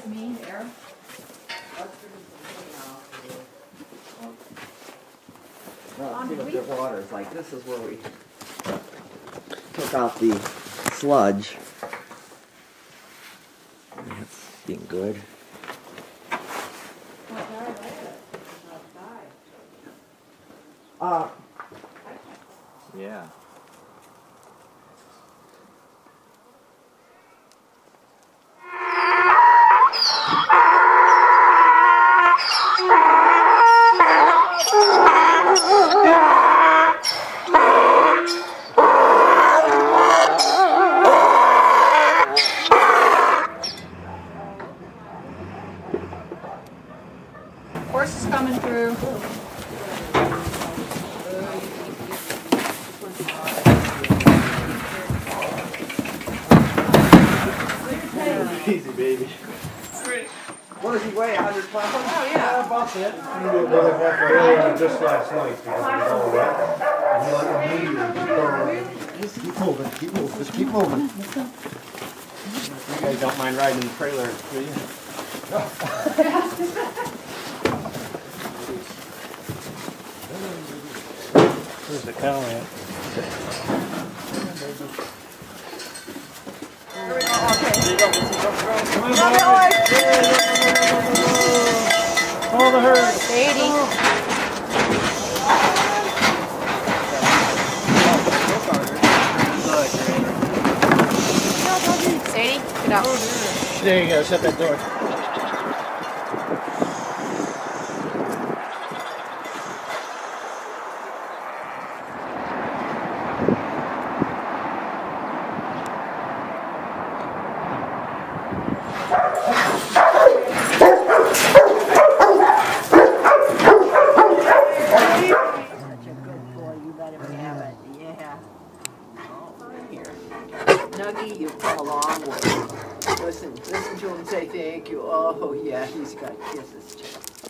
his mean there. Well, see what the water's like. This is where we took out the sludge. That's being good. Yeah. Horse is coming through. Easy, baby. What does he weigh? 100 pounds? Oh, yeah. About it. We did half earlier just last night because it was all wet. And he like a meteor just keep moving, keep moving, just keep moving. You guys don't mind riding in the trailer, do you? Where's the cow at? Here we go. Okay. Come on, all the herd. Sadie. Sadie, get out. There you go, shut that door. Nuggie, you've come a long way. Listen to him say thank you. Oh, yeah, he's got kisses, too.